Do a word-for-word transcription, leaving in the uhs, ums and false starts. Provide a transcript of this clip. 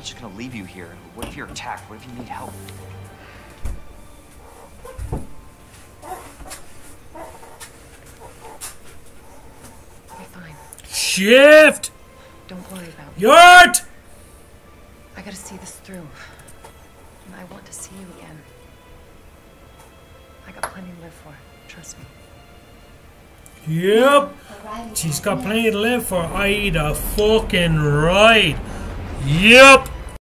just gonna leave you here. What if you're attacked? What if you need help? I'll be fine. Shift! Don't worry about me. Yurt! I gotta see this through. And I want to see you again. I got plenty to live for. Trust me. Yep. She's got plenty to live for. I the fucking right. Yep.